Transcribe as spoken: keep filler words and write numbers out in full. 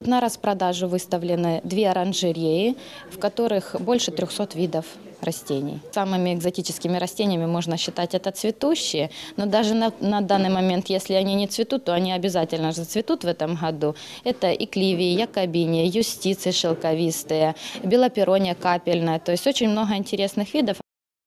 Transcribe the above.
На распродажу выставлены две оранжереи, в которых больше трехсот видов растений. Самыми экзотическими растениями можно считать это цветущие, но даже на, на данный момент, если они не цветут, то они обязательно же зацветут в этом году. Это икливии, якобиния, юстиции шелковистые, белоперония капельная, то есть очень много интересных видов.